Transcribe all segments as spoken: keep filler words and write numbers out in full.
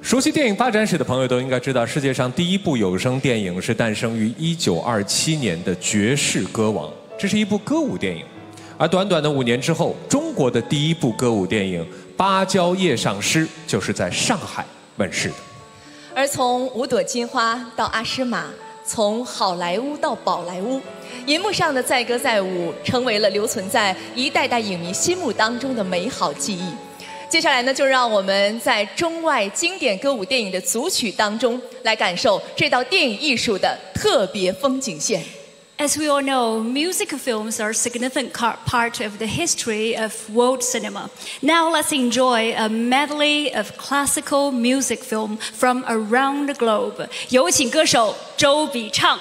熟悉电影发展史的朋友都应该知道，世界上第一部有声电影是诞生于一九二七年的《绝世歌王》，这是一部歌舞电影。而短短的五年之后，中国的第一部歌舞电影《芭蕉叶上诗》就是在上海问世的。 而从五朵金花到阿诗玛，从好莱坞到宝莱坞，银幕上的载歌载舞成为了留存在一代代影迷心目当中的美好记忆。接下来呢，就让我们在中外经典歌舞电影的组曲当中，来感受这道电影艺术的特别风景线。 As we all know, music films are a significant part of the history of world cinema. Now let's enjoy a medley of classical music film from around the globe. 有请歌手周笔畅。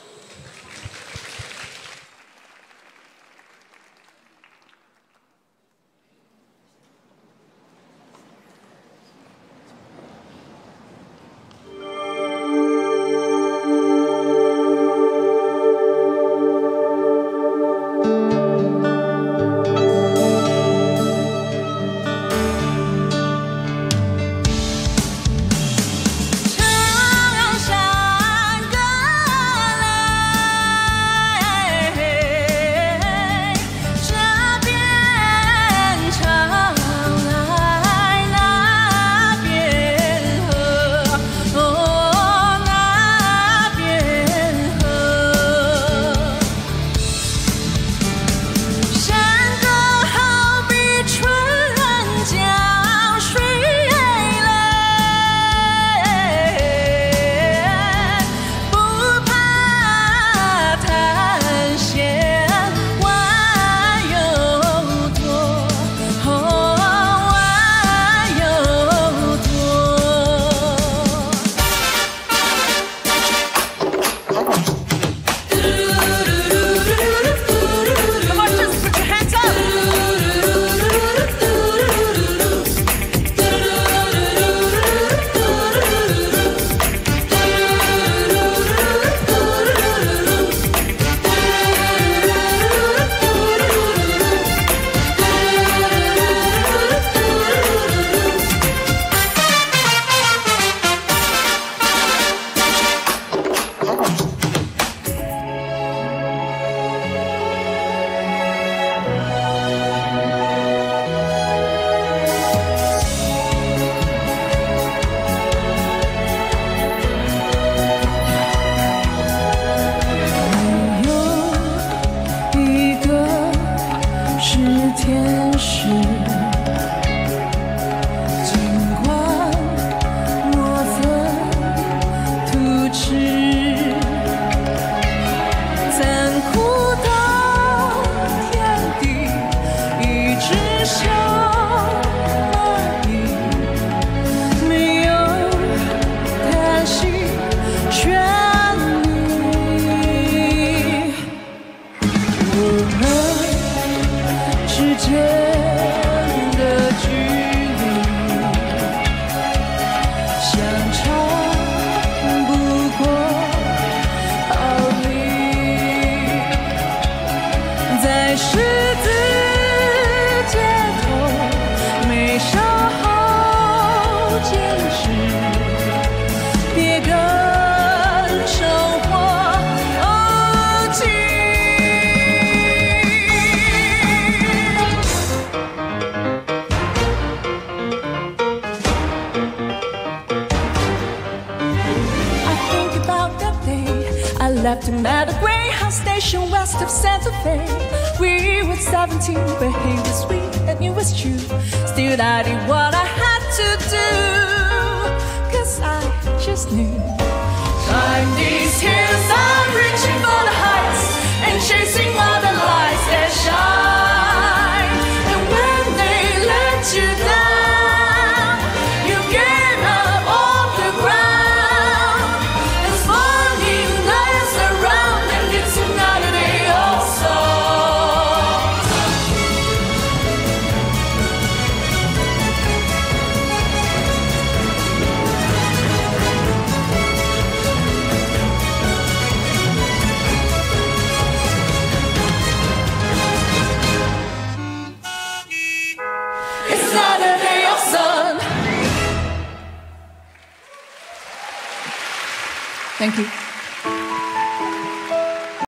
Left him at a Greyhound station west of Santa Fe. We were seventeen, but he was sweet and it was true. Still I did what I had to do, cause I just knew. Climb these hills, I'm reaching for the heights and chasing all the lights that shine. And when they let you down, you get up off the ground. As morning lights around and it's another day also. Thank you.